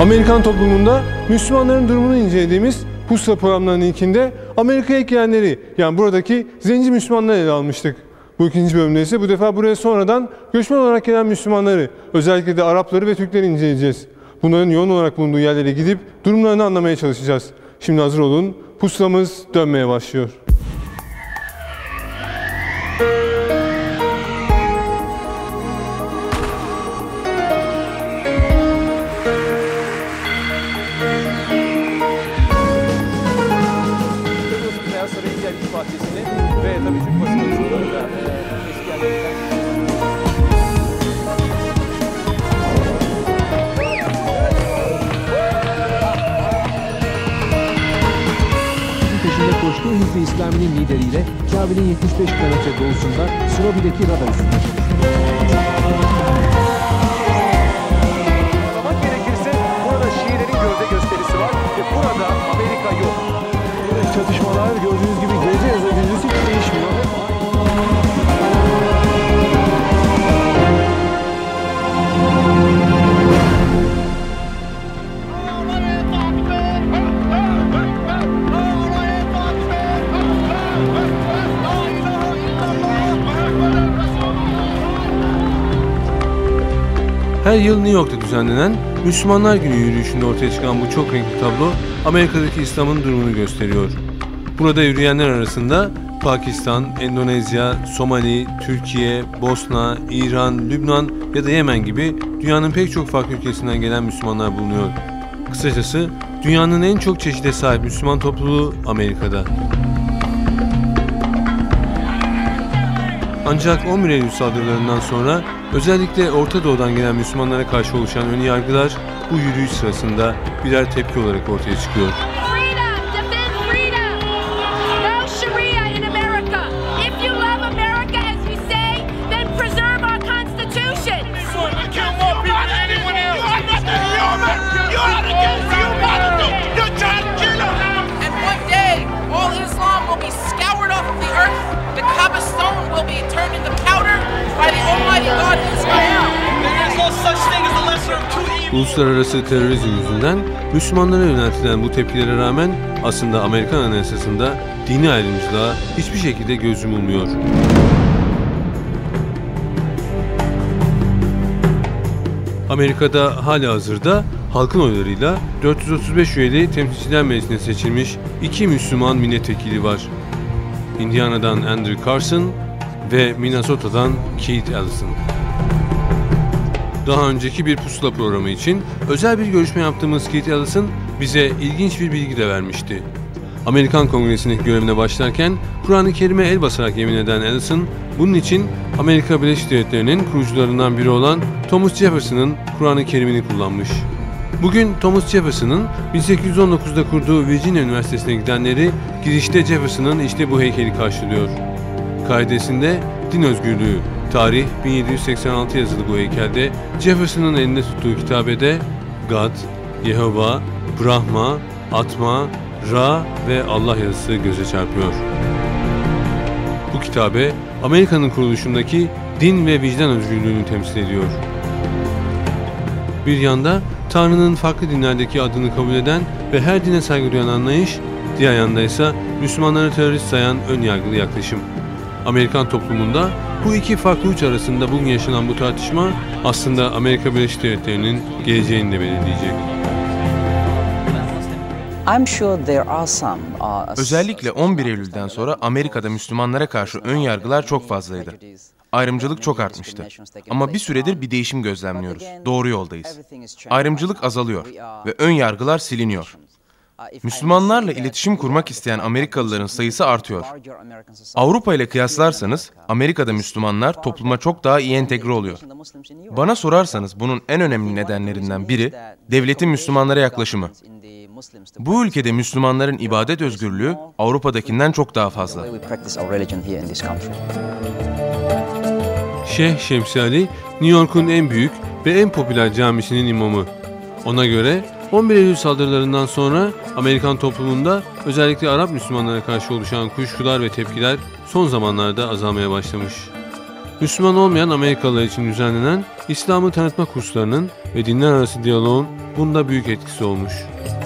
Amerikan toplumunda Müslümanların durumunu incelediğimiz pusula programlarının ilkinde Amerika'ya ilk gelenleri, yani buradaki zenci Müslümanları ele almıştık. Bu ikinci bölümde ise bu defa buraya sonradan göçmen olarak gelen Müslümanları, özellikle de Arapları ve Türkleri inceleyeceğiz. Bunların yoğun olarak bulunduğu yerlere gidip durumlarını anlamaya çalışacağız. Şimdi hazır olun, pusulamız dönmeye başlıyor. Ve tabii Türk basını da eski yerlerden. Peşinde koştuğu Hizb-i İslami'nin lideriyle Kabe'nin 75 kilometre doğusunda Surobi'deki radar üstünde. Anlamak gerekirse burada Şiilerin gövde gösterisi var ve burada Amerika yok. Çatışmalar gördüğünüz gibi gece ya da gündüz hiç değişmiyor. Her yıl New York'ta düzenlenen Müslümanlar Günü yürüyüşünde ortaya çıkan bu çok renkli tablo Amerika'daki İslam'ın durumunu gösteriyor. Burada yürüyenler arasında Pakistan, Endonezya, Somali, Türkiye, Bosna, İran, Lübnan ya da Yemen gibi dünyanın pek çok farklı ülkesinden gelen Müslümanlar bulunuyor. Kısacası dünyanın en çok çeşide sahip Müslüman topluluğu Amerika'da. Ancak 11 Eylül saldırılarından sonra özellikle Orta Doğu'dan gelen Müslümanlara karşı oluşan önyargılar bu yürüyüş sırasında birer tepki olarak ortaya çıkıyor. Uluslararası terörizm yüzünden Müslümanlara yöneltilen bu tepkilere rağmen aslında Amerikan Anayasası'nda dini ayrımcılığa hiçbir şekilde göz yumulmuyor. Amerika'da halihazırda halkın oylarıyla 435 üyeli Temsilciler Meclisi'ne seçilmiş 2 Müslüman milletvekili var. Indiana'dan Andrew Carson ve Minnesota'dan Keith Ellison. Daha önceki bir pusula programı için özel bir görüşme yaptığımız Keith Ellison bize ilginç bir bilgi de vermişti. Amerikan Kongresi'ndeki görevine başlarken Kur'an-ı Kerim'e el basarak yemin eden Ellison, bunun için Amerika Birleşik Devletleri'nin kurucularından biri olan Thomas Jefferson'ın Kur'an-ı Kerim'ini kullanmış. Bugün Thomas Jefferson'ın 1819'da kurduğu Virginia Üniversitesi'ne gidenleri girişte Jefferson'ın işte bu heykeli karşılıyor. Kaidesinde din özgürlüğü, tarih 1786 yazılı bu heykelde Jefferson'ın elinde tuttuğu kitabede God, Yehova, Brahma, Atma, Ra ve Allah yazısı göze çarpıyor. Bu kitabe Amerika'nın kuruluşundaki din ve vicdan özgürlüğünü temsil ediyor. Bir yanda Tanrı'nın farklı dinlerdeki adını kabul eden ve her dine saygı duyan anlayış, diğer yanda ise Müslümanları terörist sayan ön yargılı yaklaşım. Amerikan toplumunda bu iki farklı uç arasında bugün yaşanan bu tartışma aslında Amerika Birleşik Devletleri'nin geleceğini de belirleyecek. Özellikle 11 Eylül'den sonra Amerika'da Müslümanlara karşı ön yargılar çok fazlaydı. Ayrımcılık çok artmıştı. Ama bir süredir bir değişim gözlemliyoruz. Doğru yoldayız. Ayrımcılık azalıyor ve ön yargılar siliniyor. Müslümanlarla iletişim kurmak isteyen Amerikalıların sayısı artıyor. Avrupa ile kıyaslarsanız Amerika'da Müslümanlar topluma çok daha iyi entegre oluyor. Bana sorarsanız bunun en önemli nedenlerinden biri devletin Müslümanlara yaklaşımı. Bu ülkede Müslümanların ibadet özgürlüğü Avrupa'dakinden çok daha fazla. Şeyh Şemsi Ali, New York'un en büyük ve en popüler camisinin imamı. Ona göre 11 Eylül saldırılarından sonra Amerikan toplumunda özellikle Arap Müslümanlara karşı oluşan kuşkular ve tepkiler son zamanlarda azalmaya başlamış. Müslüman olmayan Amerikalılar için düzenlenen İslam'ı tanıtma kurslarının ve dinler arası diyaloğun bunda büyük etkisi olmuş.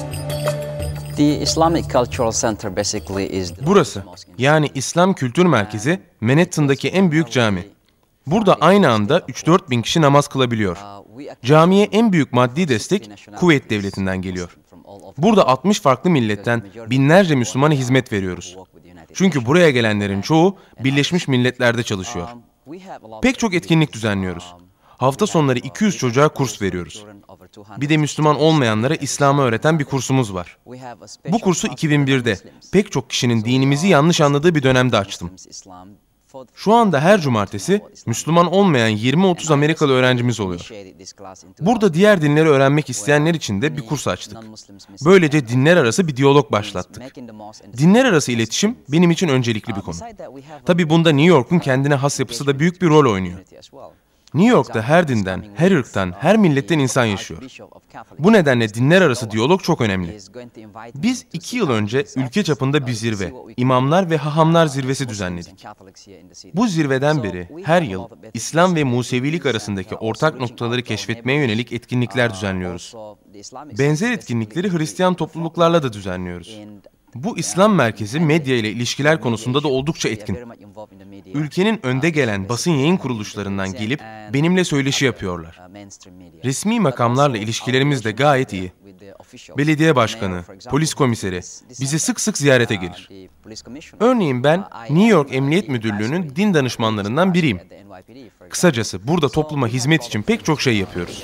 Burası, yani İslam Kültür Merkezi, Manhattan'daki en büyük cami. Burada aynı anda 3-4 bin kişi namaz kılabiliyor. Camiye en büyük maddi destek Kuveyt Devleti'nden geliyor. Burada 60 farklı milletten binlerce Müslümana hizmet veriyoruz. Çünkü buraya gelenlerin çoğu Birleşmiş Milletler'de çalışıyor. Pek çok etkinlik düzenliyoruz. Hafta sonları 200 çocuğa kurs veriyoruz. Bir de Müslüman olmayanlara İslam'ı öğreten bir kursumuz var. Bu kursu 2001'de pek çok kişinin dinimizi yanlış anladığı bir dönemde açtım. Şu anda her cumartesi Müslüman olmayan 20-30 Amerikalı öğrencimiz oluyor. Burada diğer dinleri öğrenmek isteyenler için de bir kurs açtık. Böylece dinler arası bir diyalog başlattık. Dinler arası iletişim benim için öncelikli bir konu. Tabii bunda New York'un kendine has yapısı da büyük bir rol oynuyor. New York'ta her dinden, her ırktan, her milletten insan yaşıyor. Bu nedenle dinler arası diyalog çok önemli. Biz 2 yıl önce ülke çapında bir zirve, imamlar ve hahamlar zirvesi düzenledik. Bu zirveden beri her yıl İslam ve Musevilik arasındaki ortak noktaları keşfetmeye yönelik etkinlikler düzenliyoruz. Benzer etkinlikleri Hristiyan topluluklarla da düzenliyoruz. Bu İslam merkezi medya ile ilişkiler konusunda da oldukça etkin. Ülkenin önde gelen basın yayın kuruluşlarından gelip benimle söyleşi yapıyorlar. Resmi makamlarla ilişkilerimiz de gayet iyi. Belediye başkanı, polis komiseri bizi sık sık ziyarete gelir. Örneğin ben New York Emniyet Müdürlüğü'nün din danışmanlarından biriyim. Kısacası burada topluma hizmet için pek çok şey yapıyoruz.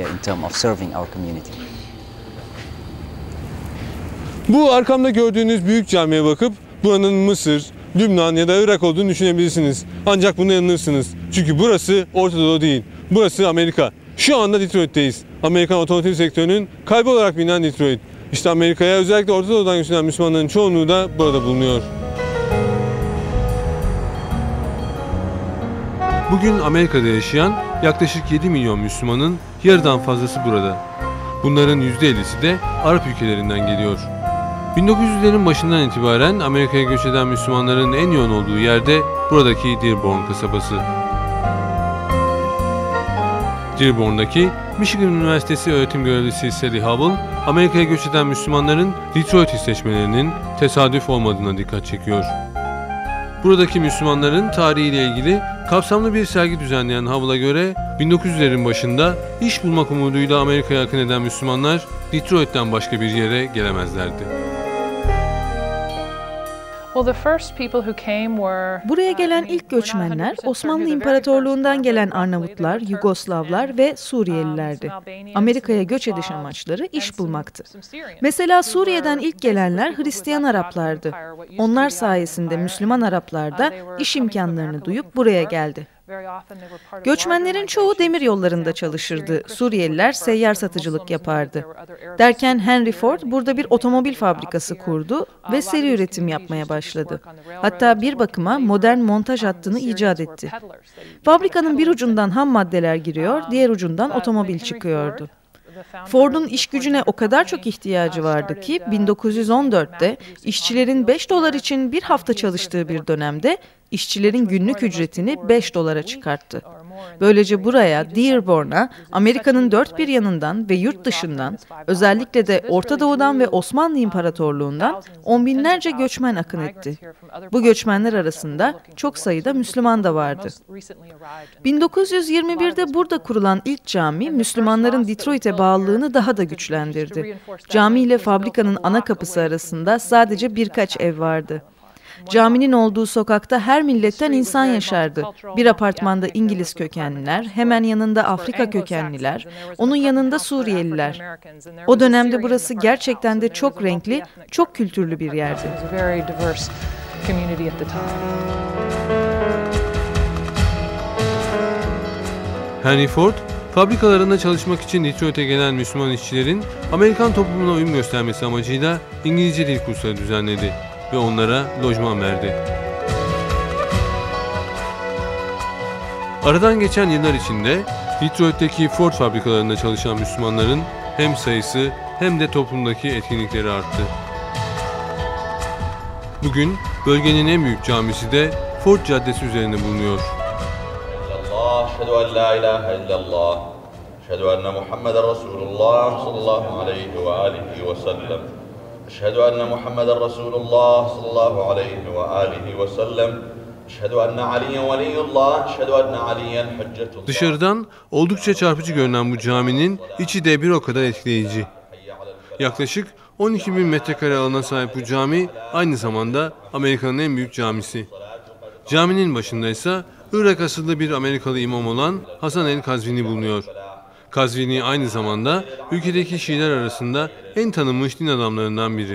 Bu arkamda gördüğünüz büyük camiye bakıp buranın Mısır, Lübnan ya da Irak olduğunu düşünebilirsiniz. Ancak buna yanılırsınız. Çünkü burası Orta Doğu değil. Burası Amerika. Şu anda Detroit'teyiz. Amerikan otomotiv sektörünün kalbi olarak bilinen Detroit. İşte Amerika'ya özellikle Orta Doğu'dan göçen Müslümanların çoğunluğu da burada bulunuyor. Bugün Amerika'da yaşayan yaklaşık 7 milyon Müslümanın yarıdan fazlası burada. Bunların %50'si de Arap ülkelerinden geliyor. 1900'lerin başından itibaren Amerika'ya göç eden Müslümanların en yoğun olduğu yerde buradaki Dearborn kasabası. Dearborn'daki Michigan Üniversitesi öğretim görevlisi Sally Howell, Amerika'ya göç eden Müslümanların Detroit seçmelerinin tesadüf olmadığına dikkat çekiyor. Buradaki Müslümanların tarihiyle ilgili kapsamlı bir sergi düzenleyen Howell'a göre 1900'lerin başında iş bulmak umuduyla Amerika'ya akın eden Müslümanlar Detroit'ten başka bir yere gelemezlerdi. Buraya gelen ilk göçmenler Osmanlı İmparatorluğundan gelen Arnavutlar, Yugoslavlar ve Suriyelilerdi. Amerika'ya göç ediş amaçları iş bulmaktı. Mesela Suriye'den ilk gelenler Hristiyan Araplardı. Onlar sayesinde Müslüman Araplar da iş imkanlarını duyup buraya geldi. Göçmenlerin çoğu demir yollarında çalışırdı. Suriyeliler seyyar satıcılık yapardı. Derken Henry Ford burada bir otomobil fabrikası kurdu ve seri üretim yapmaya başladı. Hatta bir bakıma modern montaj hattını icat etti. Fabrikanın bir ucundan ham maddeler giriyor, diğer ucundan otomobil çıkıyordu. Ford'un iş gücüne o kadar çok ihtiyacı vardı ki 1914'te işçilerin $5 için bir hafta çalıştığı bir dönemde işçilerin günlük ücretini $5 çıkarttı. Böylece buraya, Dearborn'a, Amerika'nın dört bir yanından ve yurt dışından, özellikle de Orta Doğu'dan ve Osmanlı İmparatorluğu'ndan on binlerce göçmen akın etti. Bu göçmenler arasında çok sayıda Müslüman da vardı. 1921'de burada kurulan ilk cami, Müslümanların Detroit'e bağlılığını daha da güçlendirdi. Cami ile fabrikanın ana kapısı arasında sadece birkaç ev vardı. Caminin olduğu sokakta her milletten insan yaşardı. Bir apartmanda İngiliz kökenliler, hemen yanında Afrika kökenliler, onun yanında Suriyeliler. O dönemde burası gerçekten de çok renkli, çok kültürlü bir yerdi. Henry Ford, fabrikalarında çalışmak için Detroit'e gelen Müslüman işçilerin Amerikan toplumuna uyum göstermesi amacıyla İngilizce dil kursları düzenledi ve onlara lojman verdi. Aradan geçen yıllar içinde Detroit'teki Ford fabrikalarında çalışan Müslümanların hem sayısı hem de toplumdaki etkinlikleri arttı. Bugün bölgenin en büyük camisi de Ford Caddesi üzerinde bulunuyor. أشهد أن لا إله إلا الله أشهد أن محمدا رسول الله صلى الله عليه وآله وسلم أشهد أن محمدا رسول الله صلى الله عليه وآله وسلم أشهد أن عليا ولي الله أشهد أن عليا حجة الله. Dışarıdan oldukça çarpıcı görünen bu caminin içi de bir o kadar etkileyici. Yaklaşık 12.000 metrekare alana sahip bu cami aynı zamanda Amerika'nın en büyük camisi. Caminin başında ise Irak asıllı bir Amerikalı imam olan Hasan el-Kazvini bulunuyor. Kazvini aynı zamanda ülkedeki Şiiler arasında en tanınmış din adamlarından biri.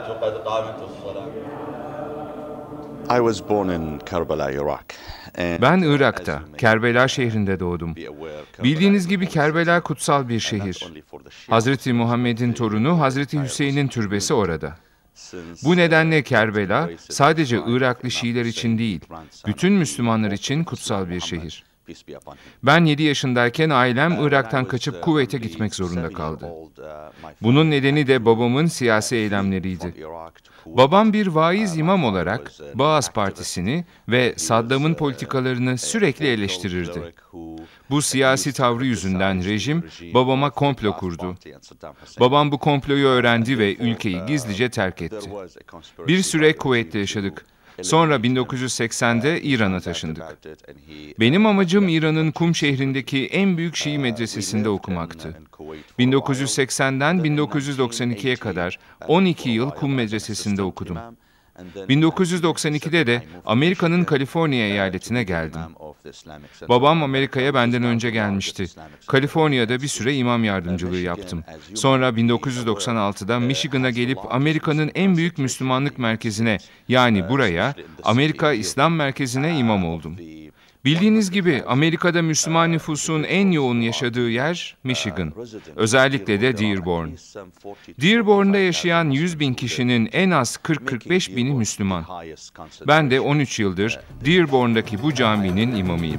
Ben Irak'ta, Kerbela şehrinde doğdum. Bildiğiniz gibi Kerbela kutsal bir şehir. Hazreti Muhammed'in torunu Hazreti Hüseyin'in türbesi orada. Bu nedenle Kerbela sadece Iraklı Şiiler için değil, bütün Müslümanlar için kutsal bir şehir. Ben 7 yaşındayken ailem Irak'tan kaçıp Kuveyt'e gitmek zorunda kaldı. Bunun nedeni de babamın siyasi eylemleriydi. Babam bir vaiz imam olarak Baas Partisi'ni ve Saddam'ın politikalarını sürekli eleştirirdi. Bu siyasi tavrı yüzünden rejim babama komplo kurdu. Babam bu komployu öğrendi ve ülkeyi gizlice terk etti. Bir süre Kuveyt'te yaşadık. Sonra 1980'de İran'a taşındık. Benim amacım İran'ın Kum şehrindeki en büyük Şii medresesinde okumaktı. 1980'den 1992'ye kadar 12 yıl Kum medresesinde okudum. 1992'de de Amerika'nın Kaliforniya eyaletine geldim. Babam Amerika'ya benden önce gelmişti. Kaliforniya'da bir süre imam yardımcılığı yaptım. Sonra 1996'da Michigan'a gelip Amerika'nın en büyük Müslümanlık merkezine, yani buraya, Amerika İslam Merkezi'ne imam oldum. Bildiğiniz gibi Amerika'da Müslüman nüfusun en yoğun yaşadığı yer Michigan. Özellikle de Dearborn. Dearborn'da yaşayan 100.000 kişinin en az 40-45 bini Müslüman. Ben de 13 yıldır Dearborn'daki bu caminin imamıyım.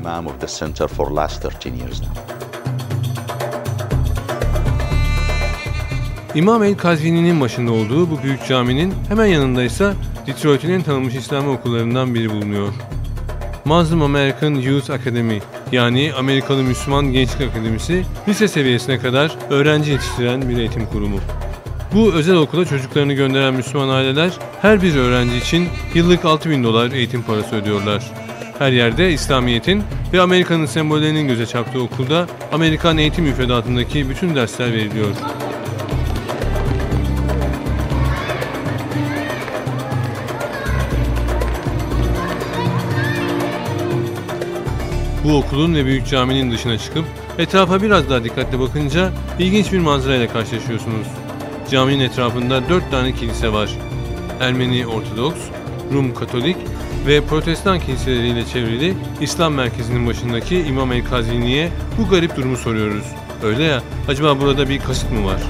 İmam el-Kazvini'nin başında olduğu bu büyük caminin hemen yanında ise Detroit'in en tanınmış İslami okullarından biri bulunuyor. Muslim American Youth Academy, yani Amerikalı Müslüman Gençlik Akademisi, lise seviyesine kadar öğrenci yetiştiren bir eğitim kurumu. Bu özel okula çocuklarını gönderen Müslüman aileler her bir öğrenci için yıllık $6.000 eğitim parası ödüyorlar. Her yerde İslamiyet'in ve Amerika'nın sembollerinin göze çarptığı okulda Amerikan eğitim müfredatındaki bütün dersler veriliyor. Bu okulun ve büyük caminin dışına çıkıp etrafa biraz daha dikkatli bakınca ilginç bir manzarayla karşılaşıyorsunuz. Caminin etrafında 4 tane kilise var. Ermeni Ortodoks, Rum Katolik ve Protestan kiliseleriyle çevrili İslam merkezinin başındaki İmam el-Kazvini'ye bu garip durumu soruyoruz. Öyle ya, acaba burada bir kasıt mı var?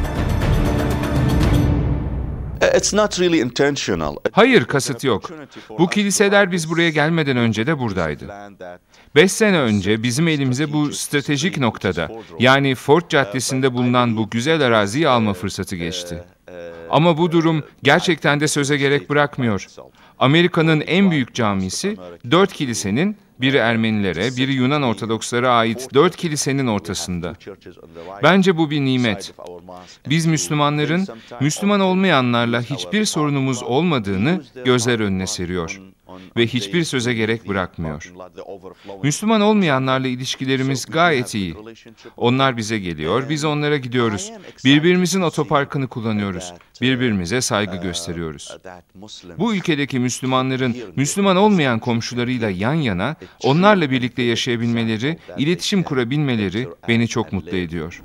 Hayır, kasıt yok. Bu kiliseler biz buraya gelmeden önce de buradaydı. 5 sene önce bizim elimize bu stratejik noktada, yani Fort Caddesi'nde bulunan bu güzel araziyi alma fırsatı geçti. Ama bu durum gerçekten de söze gerek bırakmıyor. Amerika'nın en büyük camisi 4 kilisenin, biri Ermenilere, biri Yunan Ortodokslara ait 4 kilisenin ortasında. Bence bu bir nimet. Biz Müslümanların, Müslüman olmayanlarla hiçbir sorunumuz olmadığını gözler önüne seriyor ve hiçbir söze gerek bırakmıyor. Müslüman olmayanlarla ilişkilerimiz gayet iyi. Onlar bize geliyor, biz onlara gidiyoruz. Birbirimizin otoparkını kullanıyoruz. Birbirimize saygı gösteriyoruz. Bu ülkedeki Müslümanların Müslüman olmayan komşularıyla yan yana, onlarla birlikte yaşayabilmeleri, iletişim kurabilmeleri beni çok mutlu ediyor.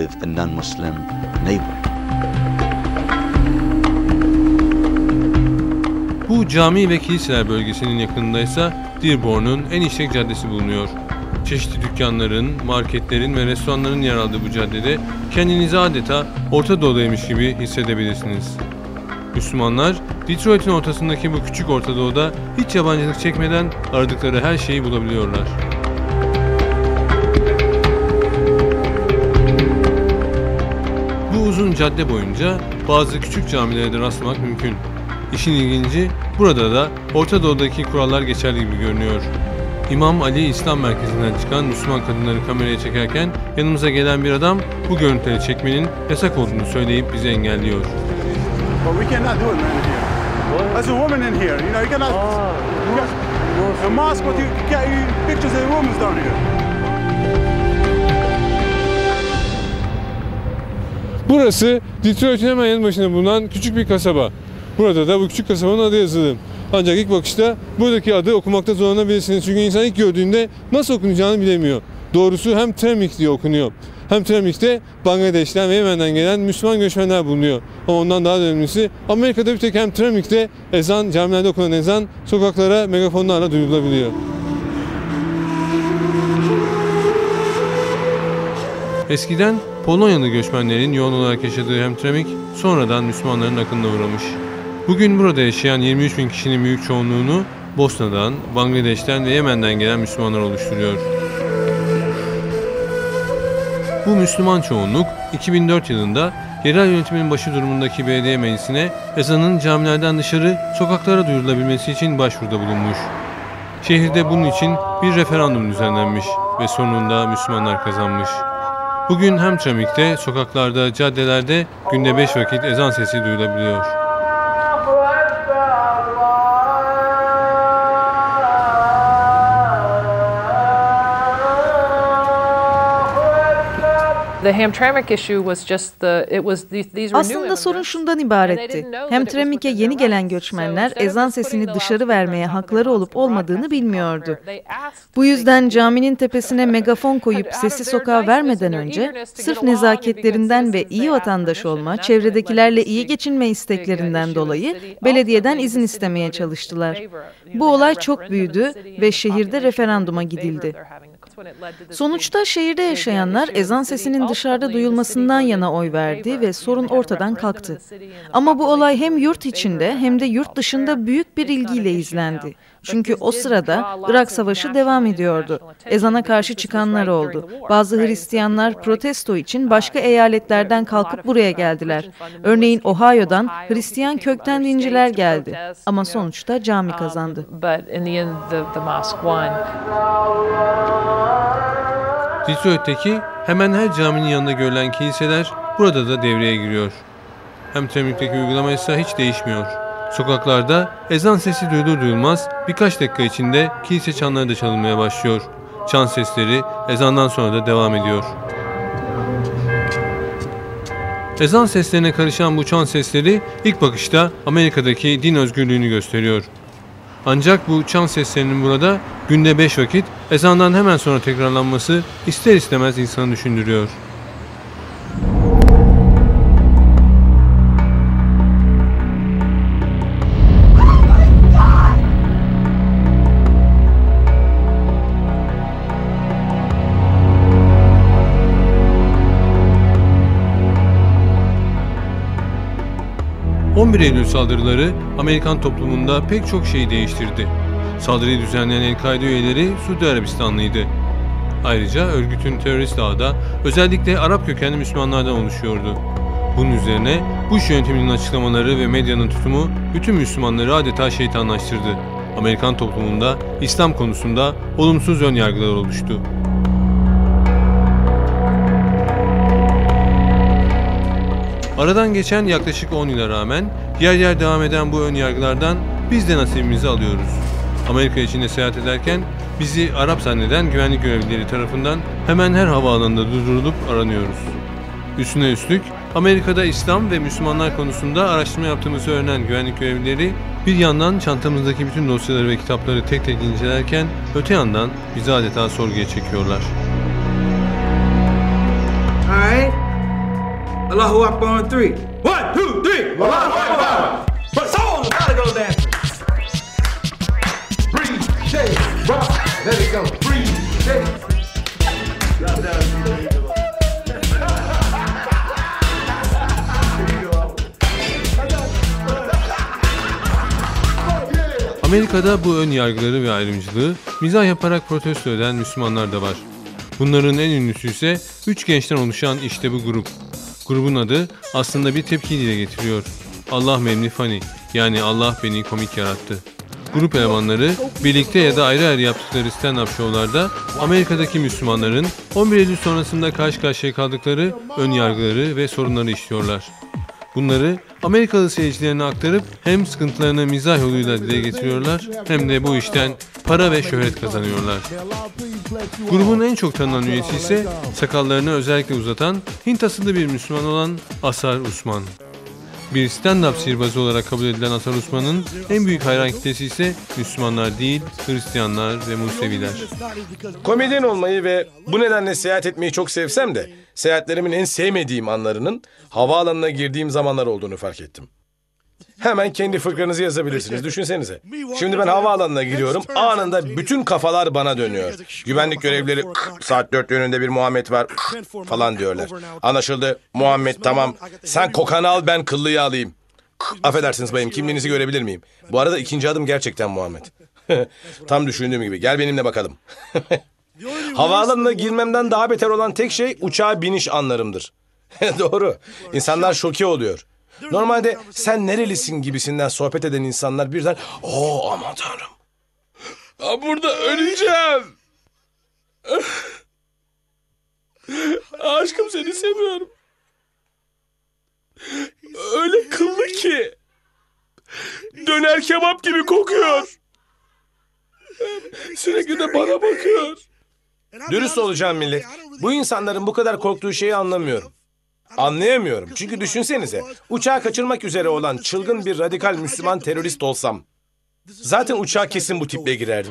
Bu cami ve kiliseler bölgesinin yakınındaysa Dearborn'un en işlek caddesi bulunuyor. Çeşitli dükkanların, marketlerin ve restoranların yer aldığı bu caddede kendinizi adeta Orta Doğu'daymış gibi hissedebilirsiniz. Müslümanlar, Detroit'in ortasındaki bu küçük Orta Doğu'da hiç yabancılık çekmeden aradıkları her şeyi bulabiliyorlar. Bu uzun cadde boyunca bazı küçük camilere de rastlamak mümkün. İşin ilginci, burada da Orta Doğu'daki kurallar geçerli gibi görünüyor. İmam Ali İslam Merkezi'nden çıkan Müslüman kadınları kameraya çekerken yanımıza gelen bir adam bu görüntüleri çekmenin yasak olduğunu söyleyip bizi engelliyor. Burası Detroit'in hemen yanı başında bulunan küçük bir kasaba. Burada da bu küçük kasabanın adı yazılı. Ancak ilk bakışta buradaki adı okumakta zorlanabilirsiniz. Çünkü insan ilk gördüğünde nasıl okunacağını bilemiyor. Doğrusu hem Tremik diye okunuyor. Hem Tremik'te Bangladeş'ten ve Yemen'den gelen Müslüman göçmenler bulunuyor. Ama ondan daha da önemlisi Amerika'da bir tek hem Tremik'te ezan, camilerde okunan ezan sokaklara megafonlarla duyurulabiliyor. Eskiden Polonyalı göçmenlerin yoğun olarak yaşadığı Hamtramck sonradan Müslümanların akınına uğramış. Bugün burada yaşayan 23 bin kişinin büyük çoğunluğunu Bosna'dan, Bangladeş'ten ve Yemen'den gelen Müslümanlar oluşturuyor. Bu Müslüman çoğunluk 2004 yılında yerel yönetimin başı durumundaki belediye meclisine ezanın camilerden dışarı sokaklara duyurulabilmesi için başvuruda bulunmuş. Şehirde bunun için bir referandum düzenlenmiş ve sonunda Müslümanlar kazanmış. Bugün Hamtramck'te sokaklarda, caddelerde günde 5 vakit ezan sesi duyulabiliyor. Aslında sorun şundan ibaretti. Hamtramck'e yeni gelen göçmenler ezan sesini dışarı vermeye hakları olup olmadığını bilmiyordu. Bu yüzden caminin tepesine megafon koyup sesi sokağa vermeden önce sırf nezaketlerinden ve iyi vatandaş olma, çevredekilerle iyi geçinme isteklerinden dolayı belediyeden izin istemeye çalıştılar. Bu olay çok büyüdü ve şehirde referanduma gidildi. Sonuçta şehirde yaşayanlar ezan sesinin dışarıda duyulmasından yana oy verdi ve sorun ortadan kalktı. Ama bu olay hem yurt içinde hem de yurt dışında büyük bir ilgiyle izlendi. Çünkü o sırada Irak Savaşı devam ediyordu. Ezana karşı çıkanlar oldu. Bazı Hristiyanlar protesto için başka eyaletlerden kalkıp buraya geldiler. Örneğin Ohio'dan Hristiyan kökten dinciler geldi. Ama sonuçta cami kazandı. Detroit'teki hemen her caminin yanında görülen kiliseler burada da devreye giriyor. Hamtramck'teki uygulama ise hiç değişmiyor. Sokaklarda ezan sesi duyulur duyulmaz birkaç dakika içinde kilise çanları da çalınmaya başlıyor. Çan sesleri ezandan sonra da devam ediyor. Ezan seslerine karışan bu çan sesleri ilk bakışta Amerika'daki din özgürlüğünü gösteriyor. Ancak bu çan seslerinin burada günde 5 vakit ezandan hemen sonra tekrarlanması ister istemez insanı düşündürüyor. ...11 Eylül saldırıları Amerikan toplumunda pek çok şeyi değiştirdi. Saldırıyı düzenleyen El-Kaide üyeleri Suudi Arabistanlıydı. Ayrıca örgütün terörist ağı da özellikle Arap kökenli Müslümanlardan oluşuyordu. Bunun üzerine Bush yönetiminin açıklamaları ve medyanın tutumu bütün Müslümanları adeta şeytanlaştırdı. Amerikan toplumunda İslam konusunda olumsuz ön yargılar oluştu. Aradan geçen yaklaşık 10 yıla rağmen yer yer devam eden bu ön yargılardan biz de nasibimizi alıyoruz. Amerika içinde seyahat ederken bizi Arap zanneden güvenlik görevlileri tarafından hemen her havaalanında durdurulup aranıyoruz. Üstüne üstlük Amerika'da İslam ve Müslümanlar konusunda araştırma yaptığımızı öğrenen güvenlik görevlileri bir yandan çantamızdaki bütün dosyaları ve kitapları tek tek incelerken öte yandan bizi adeta sorguya çekiyorlar. Allahu Akbar on 3. 1, 2, 3. Allahu Akbar. But soul gotta go dancing. Breathe, shake, rock, let it go. Breathe, shake. Amerika'da bu ön yargıları ve ayrımcılığı mizah yaparak protesto eden Müslümanlar da var. Bunların en ünlüsü ise 3 gençten oluşan işte bu grup. Grubun adı aslında bir tepki dile getiriyor. Allah memni fani, yani Allah beni komik yarattı. grup elemanları birlikte ya da ayrı ayrı yaptıkları stand-up şovlarda Amerika'daki Müslümanların 11 Eylül sonrasında karşı karşıya kaldıkları ön yargıları ve sorunları işliyorlar. Bunları Amerikalı seyircilerine aktarıp hem sıkıntılarını mizah yoluyla dile getiriyorlar hem de bu işten para ve şöhret kazanıyorlar. Grubun en çok tanınan üyesi ise sakallarını özellikle uzatan Hint asıllı bir Müslüman olan Asar Usman. Bir stand-up sihirbazı olarak kabul edilen Asar Usman'ın en büyük hayran kitlesi ise Müslümanlar değil, Hristiyanlar ve Museviler. Komedyen olmayı ve bu nedenle seyahat etmeyi çok sevsem de seyahatlerimin en sevmediğim anlarının havaalanına girdiğim zamanlar olduğunu fark ettim. Hemen kendi fıkranızı yazabilirsiniz. Düşünsenize. Şimdi ben havaalanına gidiyorum. Anında bütün kafalar bana dönüyor. Güvenlik görevlileri saat 4 yönünde bir Muhammed var falan diyorlar. Anlaşıldı. Muhammed tamam. Sen kokanı al, ben kıllıyı alayım. Affedersiniz bayım, kimliğinizi görebilir miyim? Bu arada ikinci adım gerçekten Muhammed. Tam düşündüğüm gibi. Gel benimle bakalım. Havaalanına girmemden daha beter olan tek şey uçağa biniş anlarımdır. Doğru. İnsanlar şoke oluyor. Normalde sen nerelisin gibisinden sohbet eden insanlar birden aman tanrım. Burada öleceğim. Aşkım seni seviyorum. Öyle kıllı ki. Döner kebap gibi kokuyor. Sürekli de bana bakıyor. Dürüst olacağım millet. Bu insanların bu kadar korktuğu şeyi anlamıyorum. Anlayamıyorum. Çünkü düşünsenize, uçağı kaçırmak üzere olan çılgın bir radikal Müslüman terörist olsam, zaten uçağa kesin bu tiple girerdim.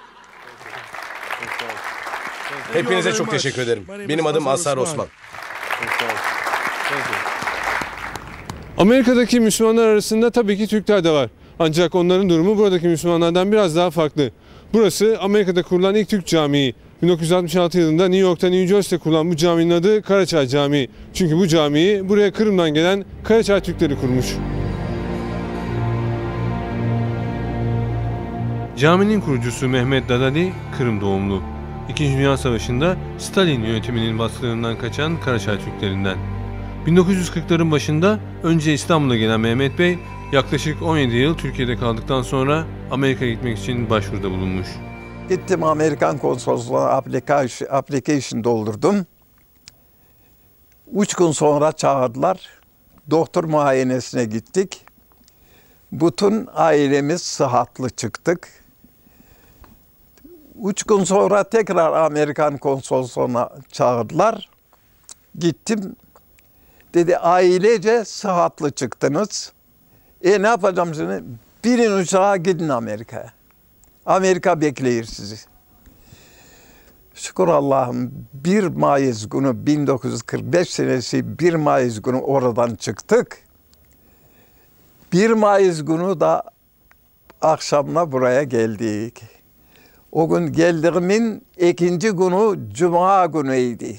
Hepinize çok teşekkür ederim. Benim adım Asar Osman. Amerika'daki Müslümanlar arasında tabii ki Türkler de var. Ancak onların durumu buradaki Müslümanlardan biraz daha farklı. Burası Amerika'da kurulan ilk Türk camii. 1966 yılında New York'ta New Jersey'de kurulan bu caminin adı Karaçay Camii. Çünkü bu camiyi buraya Kırım'dan gelen Karaçay Türkleri kurmuş. Caminin kurucusu Mehmet Dadali, Kırım doğumlu. İkinci Dünya Savaşı'nda Stalin yönetiminin baskılarından kaçan Karaçay Türklerinden. 1940'ların başında önce İstanbul'a gelen Mehmet Bey, yaklaşık 17 yıl Türkiye'de kaldıktan sonra Amerika'ya gitmek için başvuruda bulunmuş. Gittim Amerikan konsolosluğuna application doldurdum. 3 gün sonra çağırdılar. Doktor muayenesine gittik. Bütün ailemiz sıhhatli çıktık. 3 gün sonra tekrar Amerikan konsolosluğuna çağırdılar. Gittim. Dedi ailece sıhhatli çıktınız. Ne yapacağım şimdi? Binin uçağa gidin Amerika'ya. Amerika bekliyor sizi. Şükür Allah'ım 1 Mayıs günü 1945 senesi 1 Mayıs günü oradan çıktık. 1 Mayıs günü da akşamına buraya geldik. O gün geldiğimin ikinci günü Cuma günüydü.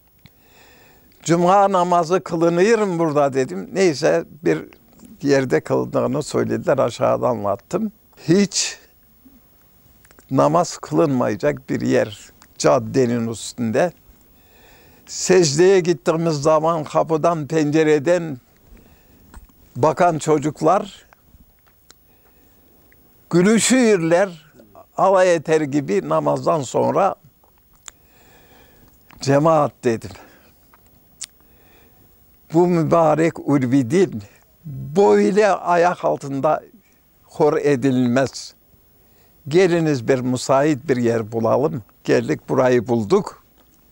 Cuma namazı kılınır mı burada dedim. Neyse bir yerde kıldığını söylediler, aşağıdan anlattım. Hiç namaz kılınmayacak bir yer caddenin üstünde. Secdeye gittiğimiz zaman kapıdan pencereden bakan çocuklar gülüşüyorlar, alay eder gibi namazdan sonra cemaat dedim. Bu mübarek ulvi din böyle ayak altında hor edilmez. Geliniz bir müsait bir yer bulalım. Geldik burayı bulduk.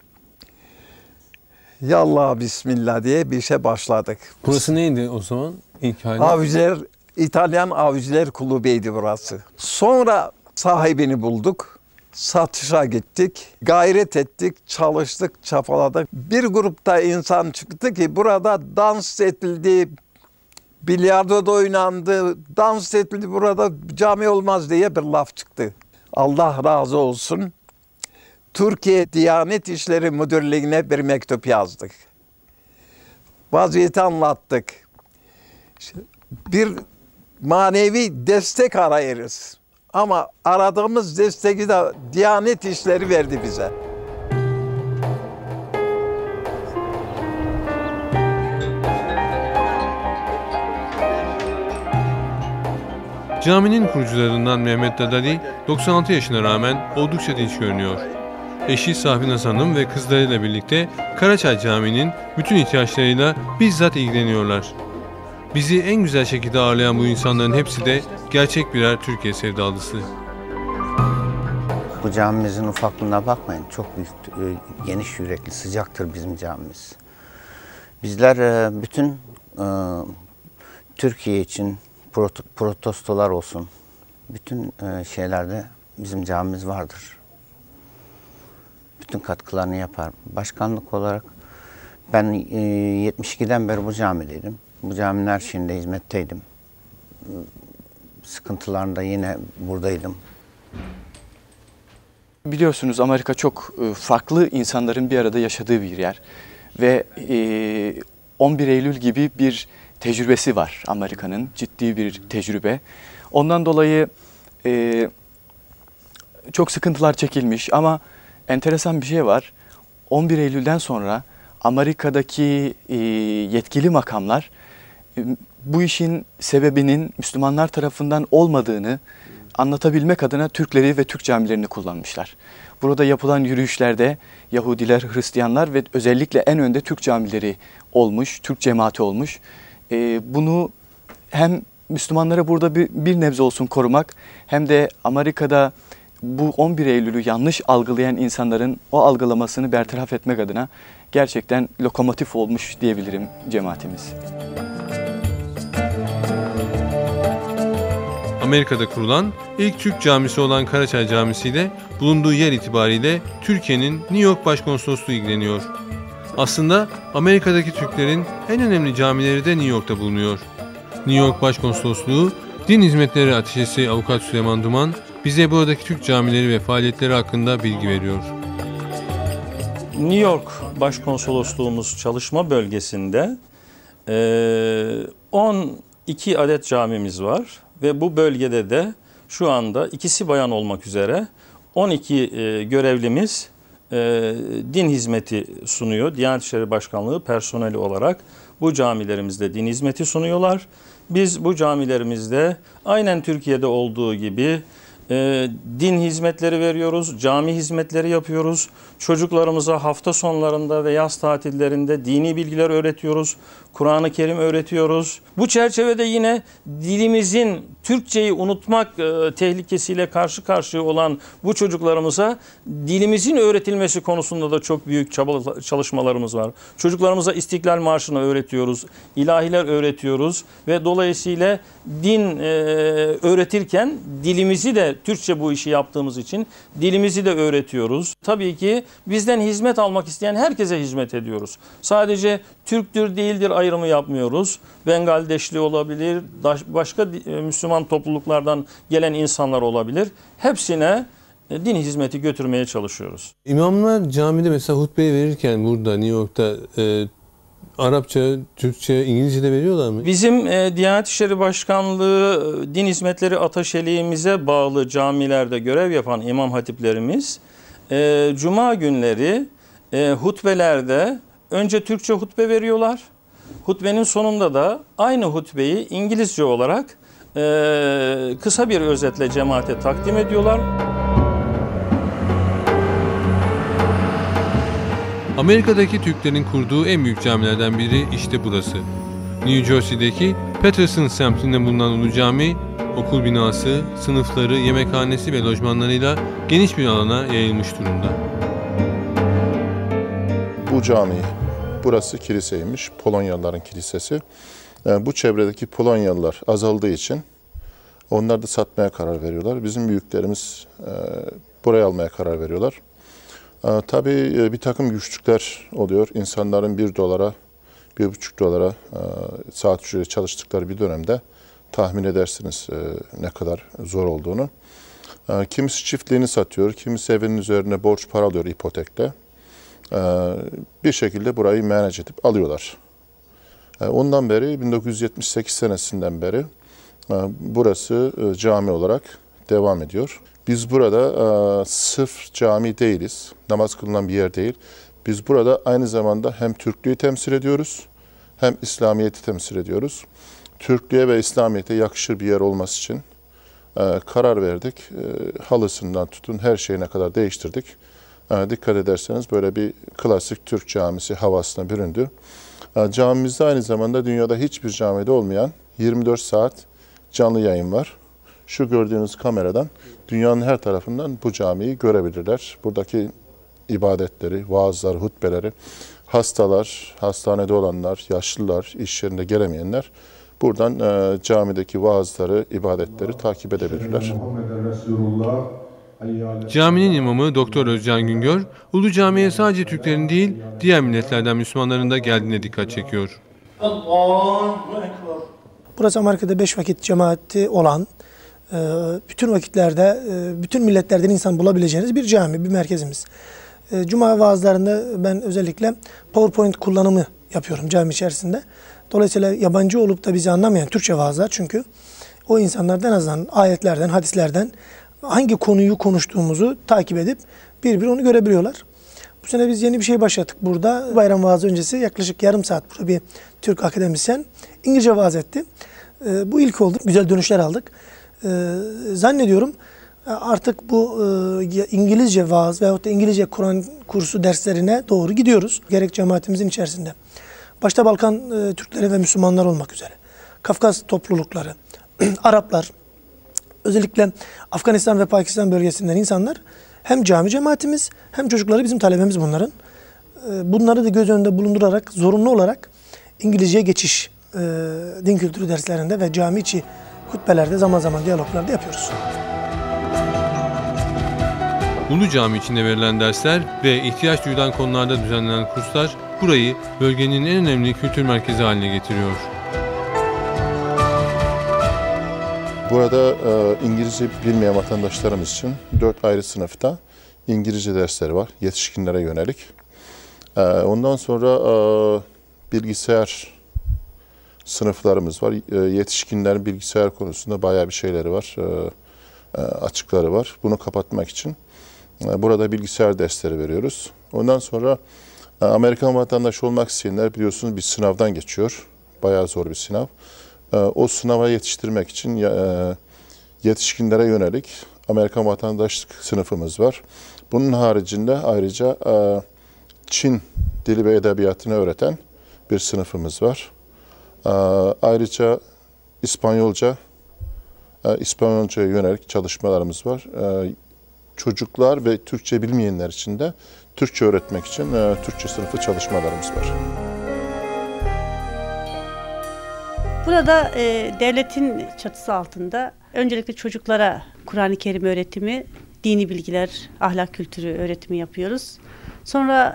Yallah bismillah diye bir işe başladık. Burası neydi o zaman ilk hali? Avcılar, İtalyan Avcılar Kulübü'ydü burası. Sonra sahibini bulduk. Satışa gittik. Gayret ettik, çalıştık, çapaladık. Bir grupta insan çıktı ki burada dans edildi, bilardo da oynandı, dans edildi, burada cami olmaz diye bir laf çıktı. Allah razı olsun. Türkiye Diyanet İşleri Müdürlüğü'ne bir mektup yazdık. Vaziyeti anlattık. Bir manevi destek arayırız. Ama aradığımız desteği de Diyanet İşleri verdi bize. Caminin kurucularından Mehmet Dadali 96 yaşına rağmen oldukça dinç görünüyor. Eşi Safinaz Hanım ve kızlarıyla birlikte Karaçay Camii'nin bütün ihtiyaçlarıyla bizzat ilgileniyorlar. Bizi en güzel şekilde ağırlayan bu insanların hepsi de gerçek birer Türkiye sevdalısı. Bu camimizin ufaklığına bakmayın. Çok büyük, geniş yürekli, sıcaktır bizim camimiz. Bizler bütün Türkiye için protestolar olsun, bütün şeylerde bizim camimiz vardır. Bütün katkılarını yapar. Başkanlık olarak ben 72'den beri bu camideydim. Bu caminin her şeyinde hizmetteydim. Sıkıntılarında yine buradaydım. Biliyorsunuz Amerika çok farklı insanların bir arada yaşadığı bir yer. Ve 11 Eylül gibi bir tecrübesi var Amerika'nın, ciddi bir tecrübe. Ondan dolayı çok sıkıntılar çekilmiş ama enteresan bir şey var. 11 Eylül'den sonra Amerika'daki yetkili makamlar bu işin sebebinin Müslümanlar tarafından olmadığını anlatabilmek adına Türkleri ve Türk camilerini kullanmışlar. Burada yapılan yürüyüşlerde Yahudiler, Hristiyanlar ve özellikle en önde Türk camileri olmuş, Türk cemaati olmuş. Bunu hem Müslümanlara burada bir nebze olsun korumak hem de Amerika'da bu 11 Eylül'ü yanlış algılayan insanların o algılamasını bertaraf etmek adına gerçekten lokomotif olmuş diyebilirim cemaatimiz. Amerika'da kurulan ilk Türk camisi olan Karaçay Camisi ile bulunduğu yer itibariyle Türkiye'nin New York Başkonsolosluğu ilgileniyor. Aslında Amerika'daki Türklerin en önemli camileri de New York'ta bulunuyor. New York Başkonsolosluğu Din Hizmetleri Ateşesi Avukat Süleyman Duman bize buradaki Türk camileri ve faaliyetleri hakkında bilgi veriyor. New York Başkonsolosluğumuz çalışma bölgesinde 12 adet camimiz var ve bu bölgede de şu anda ikisi bayan olmak üzere 12 görevlimiz din hizmeti sunuyor. Diyanet İşleri Başkanlığı personeli olarak bu camilerimizde din hizmeti sunuyorlar. Biz bu camilerimizde aynen Türkiye'de olduğu gibi din hizmetleri veriyoruz, cami hizmetleri yapıyoruz. Çocuklarımıza hafta sonlarında ve yaz tatillerinde dini bilgiler öğretiyoruz. Kur'an-ı Kerim öğretiyoruz. Bu çerçevede yine dilimizin Türkçeyi unutmak tehlikesiyle karşı karşıya olan bu çocuklarımıza dilimizin öğretilmesi konusunda da çok büyük çalışmalarımız var. Çocuklarımıza İstiklal Marşı'nı öğretiyoruz, ilahiler öğretiyoruz ve dolayısıyla din öğretirken dilimizi de Türkçe bu işi yaptığımız için dilimizi de öğretiyoruz. Tabii ki bizden hizmet almak isteyen herkese hizmet ediyoruz. Sadece Türktür değildir ayrımı yapmıyoruz. Bengaldeşli olabilir, başka Müslüman topluluklardan gelen insanlar olabilir. Hepsine din hizmeti götürmeye çalışıyoruz. İmamlar camide mesela hutbeyi verirken burada New York'ta Arapça, Türkçe, İngilizce de veriyorlar mı? Bizim Diyanet İşleri Başkanlığı Din Hizmetleri Ataşeliğimize bağlı camilerde görev yapan imam hatiplerimiz Cuma günleri hutbelerde önce Türkçe hutbe veriyorlar. Hutbenin sonunda da aynı hutbeyi İngilizce olarak kısa bir özetle cemaate takdim ediyorlar. Amerika'daki Türklerin kurduğu en büyük camilerden biri işte burası. New Jersey'deki Patterson semtinde bulunan Ulu Cami, okul binası, sınıfları, yemekhanesi ve lojmanlarıyla geniş bir alana yayılmış durumda. Bu cami, burası kiliseymiş, Polonyalıların kilisesi. Bu çevredeki Polonyalılar azaldığı için onlar da satmaya karar veriyorlar. Bizim büyüklerimiz buraya almaya karar veriyorlar. Tabii bir takım güçlükler oluyor. İnsanların $1, $1,5 saat ücreti çalıştıkları bir dönemde tahmin edersiniz ne kadar zor olduğunu. Kimisi çiftliğini satıyor, kimisi evinin üzerine borç para alıyor ipotekle. Bir şekilde burayı manage edip alıyorlar. Ondan beri 1978 senesinden beri burası cami olarak devam ediyor. Biz burada sırf cami değiliz, namaz kılınan bir yer değil. Biz burada aynı zamanda hem Türklüğü temsil ediyoruz, hem İslamiyet'i temsil ediyoruz. Türklüğe ve İslamiyet'e yakışır bir yer olması için karar verdik. Halısından tutun her şeyine kadar değiştirdik. Dikkat ederseniz böyle bir klasik Türk camisi havasına büründü. Camimizde aynı zamanda dünyada hiçbir camide olmayan 24 saat canlı yayın var. Şu gördüğünüz kameradan dünyanın her tarafından bu camiyi görebilirler. Buradaki ibadetleri, vaazlar, hutbeleri, hastalar, hastanede olanlar, yaşlılar, iş yerinde gelemeyenler buradan camideki vaazları, ibadetleri takip edebilirler. Caminin imamı Doktor Özcan Güngör, Ulu Cami'ye sadece Türklerin değil, diğer milletlerden Müslümanların da geldiğine dikkat çekiyor. Burası Amerika'da 5 vakit cemaati olan, bütün vakitlerde, bütün milletlerden insan bulabileceğiniz bir cami, bir merkezimiz. Cuma vaazlarında ben özellikle PowerPoint kullanımı yapıyorum cami içerisinde. Dolayısıyla yabancı olup da bizi anlamayan Türkçe vaazlar, çünkü o insanlar en azından ayetlerden, hadislerden hangi konuyu konuştuğumuzu takip edip bir onu görebiliyorlar. Bu sene biz yeni bir şey başlattık burada. Bayram vaazı öncesi yaklaşık yarım saat burada bir Türk akademisyen İngilizce vaaz etti. Bu ilk oldu. Güzel dönüşler aldık. Zannediyorum artık bu İngilizce vaaz veyahut da İngilizce Kur'an kursu derslerine doğru gidiyoruz. Gerek cemaatimizin içerisinde. Başta Balkan Türkleri ve Müslümanlar olmak üzere. Kafkas toplulukları, Araplar, özellikle Afganistan ve Pakistan bölgesinden insanlar hem cami cemaatimiz hem çocukları bizim talebemiz bunların. Bunları da göz önünde bulundurarak zorunlu olarak İngilizceye geçiş din kültürü derslerinde ve cami içi hutbelerde zaman zaman diyaloglarda yapıyoruz. Ulu Cami içinde verilen dersler ve ihtiyaç duyulan konularda düzenlenen kurslar burayı bölgenin en önemli kültür merkezi haline getiriyor. Burada İngilizce bilmeyen vatandaşlarımız için 4 ayrı sınıfta İngilizce dersleri var, yetişkinlere yönelik. Ondan sonra bilgisayar sınıflarımız var. Yetişkinlerin bilgisayar konusunda bayağı bir şeyleri var, açıkları var. Bunu kapatmak için burada bilgisayar dersleri veriyoruz. Ondan sonra Amerikan vatandaşı olmak isteyenler biliyorsunuz bir sınavdan geçiyor. Bayağı zor bir sınav. O sınava yetiştirmek için yetişkinlere yönelik Amerikan vatandaşlık sınıfımız var. Bunun haricinde ayrıca Çin dili ve edebiyatını öğreten bir sınıfımız var. Ayrıca İspanyolca'ya yönelik çalışmalarımız var. Çocuklar ve Türkçe bilmeyenler için de Türkçe öğretmek için Türkçe sınıfı çalışmalarımız var. Burada devletin çatısı altında öncelikle çocuklara Kur'an-ı Kerim öğretimi, dini bilgiler, ahlak kültürü öğretimi yapıyoruz. Sonra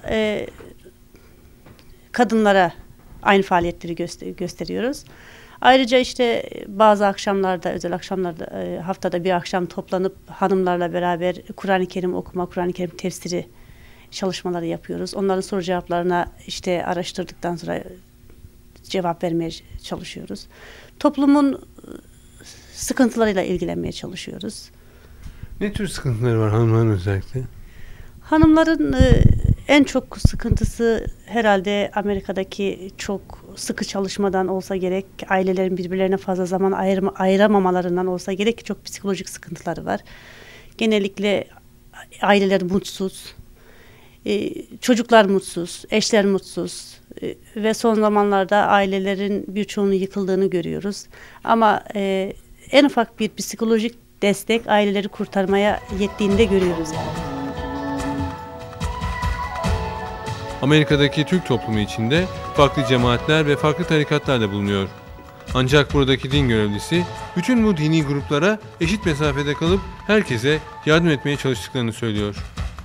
kadınlara aynı faaliyetleri gösteriyoruz. Ayrıca işte bazı akşamlarda, özel akşamlarda, haftada bir akşam toplanıp hanımlarla beraber Kur'an-ı Kerim okuma, Kur'an-ı Kerim tefsiri çalışmaları yapıyoruz. Onların soru cevaplarına işte araştırdıktan sonra cevap vermeye çalışıyoruz. Toplumun sıkıntılarıyla ilgilenmeye çalışıyoruz. Ne tür sıkıntıları var hanımların özellikle? Hanımların en çok sıkıntısı herhalde Amerika'daki çok sıkı çalışmadan olsa gerek, ailelerin birbirlerine fazla zaman ayıramamalarından olsa gerek ki çok psikolojik sıkıntıları var. Genellikle aileler mutsuz, çocuklar mutsuz, eşler mutsuz ve son zamanlarda ailelerin birçoğunun yıkıldığını görüyoruz. Ama en ufak bir psikolojik destek aileleri kurtarmaya yettiğini de görüyoruz yani. Amerika'daki Türk toplumu içinde farklı cemaatler ve farklı tarikatlar da bulunuyor. Ancak buradaki din görevlisi bütün bu dini gruplara eşit mesafede kalıp herkese yardım etmeye çalıştıklarını söylüyor.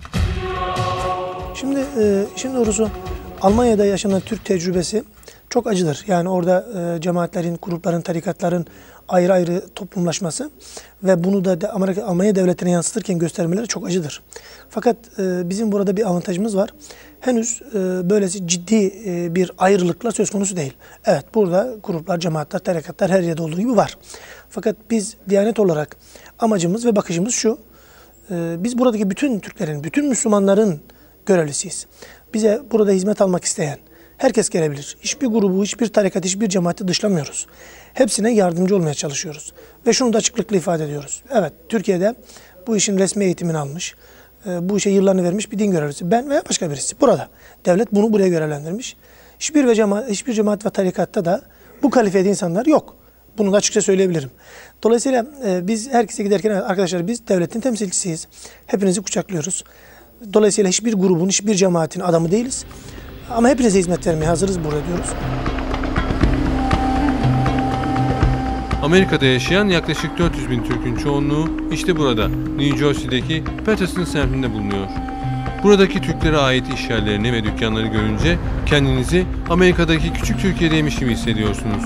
Şimdi işin doğrusu Almanya'da yaşanan Türk tecrübesi çok acıdır. Yani orada cemaatlerin, grupların, tarikatların ayrı ayrı toplumlaşması ve bunu da Almanya devletine yansıtırken göstermeleri çok acıdır. Fakat bizim burada bir avantajımız var. Henüz böylesi ciddi bir ayrılıkla söz konusu değil. Evet, burada gruplar, cemaatler, tarikatlar her yerde olduğu gibi var. Fakat biz Diyanet olarak amacımız ve bakışımız şu. Biz buradaki bütün Türklerin, bütün Müslümanların görevlisiyiz. Bize burada hizmet almak isteyen herkes gelebilir. Hiçbir grubu, hiçbir tarikat, hiçbir cemaati dışlamıyoruz. Hepsine yardımcı olmaya çalışıyoruz. Ve şunu da açıklıkla ifade ediyoruz. Evet, Türkiye'de bu işin resmi eğitimini almış, bu işe yıllarını vermiş bir din görevlisi. Ben veya başka birisi. Burada. Devlet bunu buraya görevlendirmiş. Hiçbir cemaat ve tarikatta da bu kalifede insanlar yok. Bunu da açıkça söyleyebilirim. Dolayısıyla biz herkese giderken arkadaşlar biz devletin temsilcisiyiz. Hepinizi kucaklıyoruz. Dolayısıyla hiçbir grubun, hiçbir cemaatin adamı değiliz. Ama hepinize hizmet vermeye hazırız burada diyoruz. Amerika'da yaşayan yaklaşık 400 bin Türk'ün çoğunluğu işte burada, New Jersey'deki Patterson semtinde bulunuyor. Buradaki Türklere ait iş yerlerini ve dükkanları görünce kendinizi Amerika'daki küçük Türkiye'deymiş gibi hissediyorsunuz.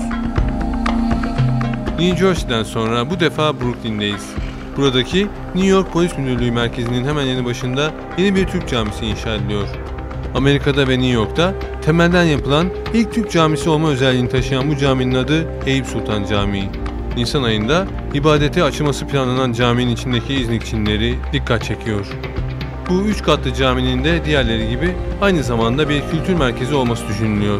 New Jersey'den sonra bu defa Brooklyn'deyiz. Buradaki New York Polis Müdürlüğü merkezinin hemen yanı başında yeni bir Türk camisi inşa ediliyor. Amerika'da ve New York'ta temelden yapılan ilk Türk camisi olma özelliğini taşıyan bu caminin adı Eyüp Sultan Camii. Nisan ayında ibadete açılması planlanan caminin içindeki İznik çinleri dikkat çekiyor. Bu 3 katlı caminin de diğerleri gibi aynı zamanda bir kültür merkezi olması düşünülüyor.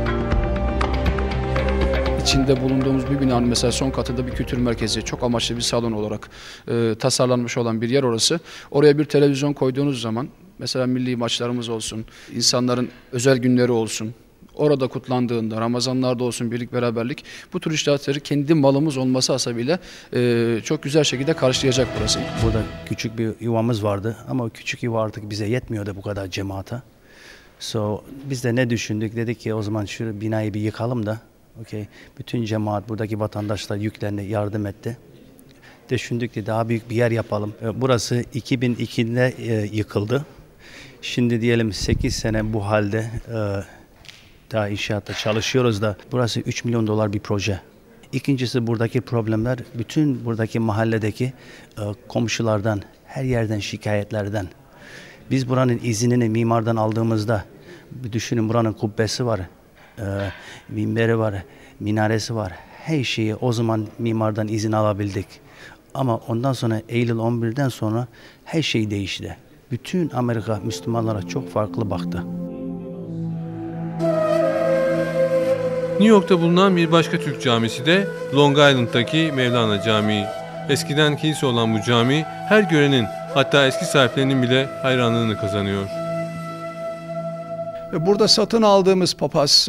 İçinde bulunduğumuz bir binanın mesela son katında bir kültür merkezi, çok amaçlı bir salon olarak tasarlanmış olan bir yer orası. Oraya bir televizyon koyduğunuz zaman mesela milli maçlarımız olsun, insanların özel günleri olsun, orada kutlandığında, Ramazanlarda olsun birlik beraberlik, bu tür işaretleri kendi malımız olması hasebiyle çok güzel şekilde karşılayacak burası. Burada küçük bir yuvamız vardı ama o küçük yuva artık bize yetmiyordu bu kadar cemaate. Biz de ne düşündük, dedik ki o zaman şu binayı bir yıkalım da, bütün cemaat, buradaki vatandaşlar yüklerine yardım etti. Düşündük ki daha büyük bir yer yapalım. Burası 2002'de yıkıldı. Şimdi diyelim 8 sene bu halde daha inşaatta çalışıyoruz da burası 3 milyon dolar bir proje. İkincisi buradaki problemler bütün buradaki mahalledeki komşulardan, her yerden şikayetlerden. Biz buranın iznini mimardan aldığımızda düşünün buranın kubbesi var, minberi var, minaresi var. Her şeyi o zaman mimardan izin alabildik. Ama ondan sonra Eylül 11'den sonra her şey değişti. Bütün Amerika Müslümanlara çok farklı baktı. New York'ta bulunan bir başka Türk camisi de Long Island'daki Mevlana Camii. Eskiden kilise olan bu cami her görenin, hatta eski sahiplerinin bile hayranlığını kazanıyor. Burada satın aldığımız papaz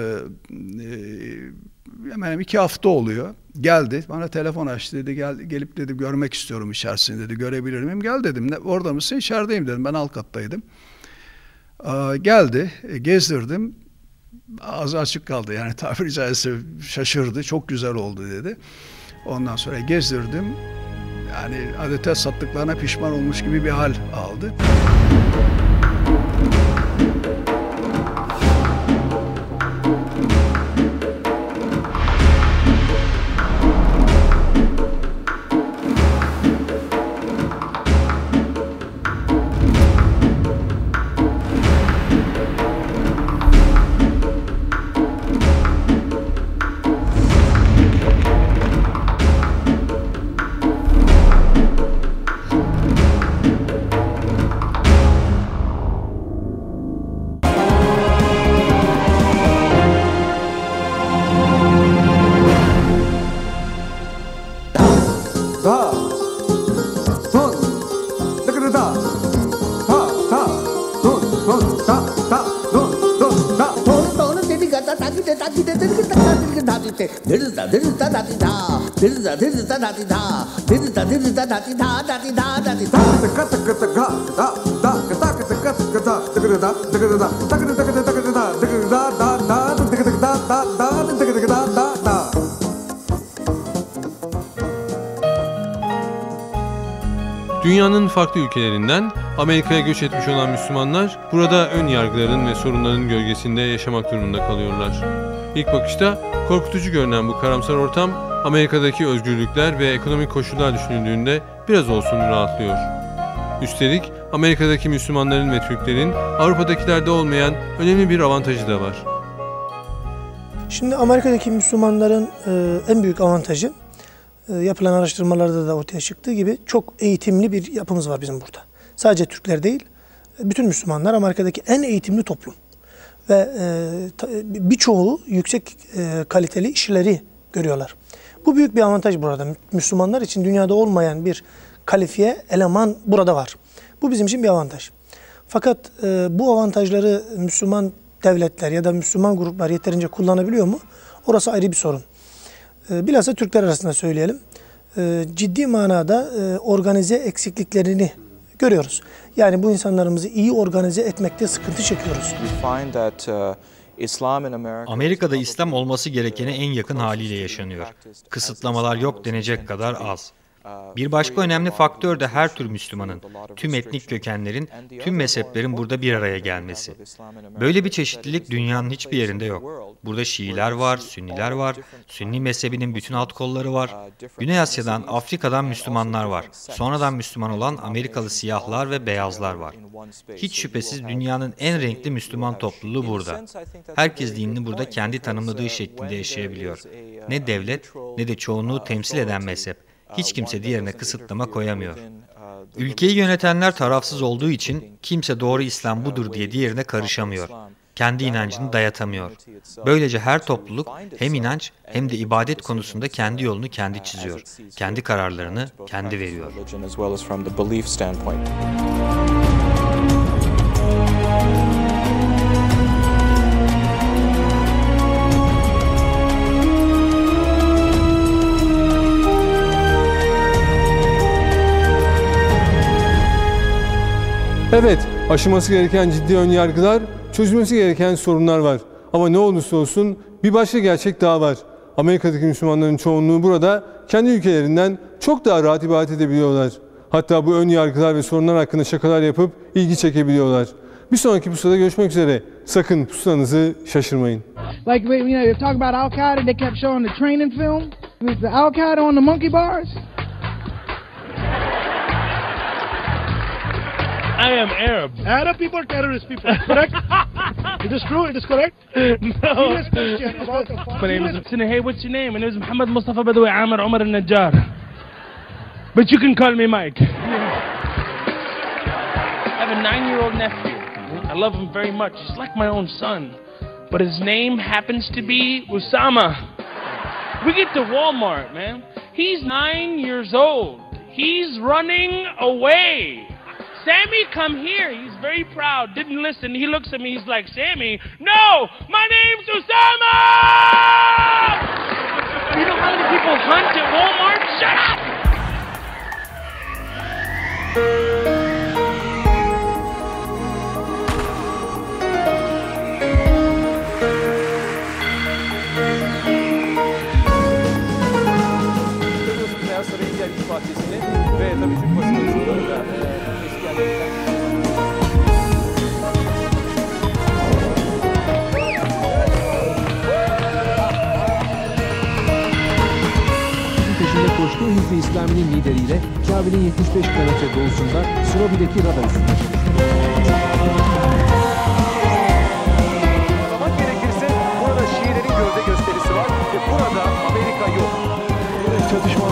hemen 2 hafta oluyor. Geldi, bana telefon açtı, dedi gelip dedi görmek istiyorum içerisini, dedi görebilir miyim? Gel dedim, orada mısın? İçerideyim dedim, ben alt kattaydım. Geldi, gezdirdim, ağzı açık kaldı yani tabiri caizse şaşırdı, çok güzel oldu dedi. Ondan sonra gezdirdim, yani adeta sattıklarına pişman olmuş gibi bir hal aldı. Dünyanın farklı ülkelerinden Amerika'ya göç etmiş olan Müslümanlar burada ön yargıların ve sorunların gölgesinde yaşamak durumunda kalıyorlar. İlk bakışta korkutucu görünen bu karamsar ortam Amerika'daki özgürlükler ve ekonomik koşullar düşünüldüğünde biraz olsun rahatlıyor. Üstelik Amerika'daki Müslümanların ve Türklerin Avrupa'dakilerde olmayan önemli bir avantajı da var. Şimdi Amerika'daki Müslümanların en büyük avantajı yapılan araştırmalarda da ortaya çıktığı gibi çok eğitimli bir yapımız var bizim burada. Sadece Türkler değil, bütün Müslümanlar Amerika'daki en eğitimli toplum. Ve birçoğu yüksek kaliteli işleri görüyorlar. Bu büyük bir avantaj burada. Müslümanlar için dünyada olmayan bir kalifiye, eleman burada var. Bu bizim için bir avantaj. Fakat bu avantajları Müslüman devletler ya da Müslüman gruplar yeterince kullanabiliyor mu? Orası ayrı bir sorun. Bilhassa Türkler arasında söyleyelim. Ciddi manada organize eksikliklerini görüyoruz. Yani bu insanlarımızı iyi organize etmekte sıkıntı çekiyoruz. Amerika'da İslam olması gerekene en yakın haliyle yaşanıyor. Kısıtlamalar yok denecek kadar az. Bir başka önemli faktör de her tür Müslümanın, tüm etnik kökenlerin, tüm mezheplerin burada bir araya gelmesi. Böyle bir çeşitlilik dünyanın hiçbir yerinde yok. Burada Şiiler var, Sünniler var, Sünni mezhebinin bütün alt kolları var. Güney Asya'dan, Afrika'dan Müslümanlar var. Sonradan Müslüman olan Amerikalı siyahlar ve beyazlar var. Hiç şüphesiz dünyanın en renkli Müslüman topluluğu burada. Herkes dinini burada kendi tanımladığı şeklinde yaşayabiliyor. Ne devlet ne de çoğunluğu temsil eden mezhep. Hiç kimse diğerine kısıtlama koyamıyor. Ülkeyi yönetenler tarafsız olduğu için kimse doğru İslam budur diye diğerine karışamıyor. Kendi inancını dayatamıyor. Böylece her topluluk hem inanç hem de ibadet konusunda kendi yolunu kendi çiziyor. Kendi kararlarını kendi veriyor. Evet, aşılması gereken ciddi önyargılar, çözülmesi gereken sorunlar var. Ama ne olursa olsun bir başka gerçek daha var. Amerika'daki Müslümanların çoğunluğu burada kendi ülkelerinden çok daha rahat ibadet edebiliyorlar. Hatta bu önyargılar ve sorunlar hakkında şakalar yapıp ilgi çekebiliyorlar. Bir sonraki pusulada görüşmek üzere. Sakın pusulanızı şaşırmayın. Like they talk about Al-Qaeda, they kept showing the training film. With the Al-Qaeda on the monkey bars. I am Arab. Arab people are terrorist people, correct? Is this true? Is this correct? No. My name is hey, what's your name? My name is Muhammad Mustafa Badawi Amir Umar al-Najjar. But you can call me Mike. I have a 9-year-old nephew. I love him very much. He's like my own son. But his name happens to be Usama. We get to Walmart, man. He's 9 years old. He's running away. Sammy, come here. He's very proud. Didn't listen. He looks at me. He's like, Sammy, no, my name's Usama! You know how many people hunt at Walmart? Shut up! Beyaz Saray'ın yer İş Partisi'ni ve tabii Türk basın mensupları da eski yerlerden. Peşinde koştuğu Hizb-i İslami'nin lideriyle Kabe'nin 75 kilometre doğusunda Surobi'deki radar üstünde Zaman gerekirse burada Şiilerin gövde gösterisi var ve burada Amerika yok. Çatışma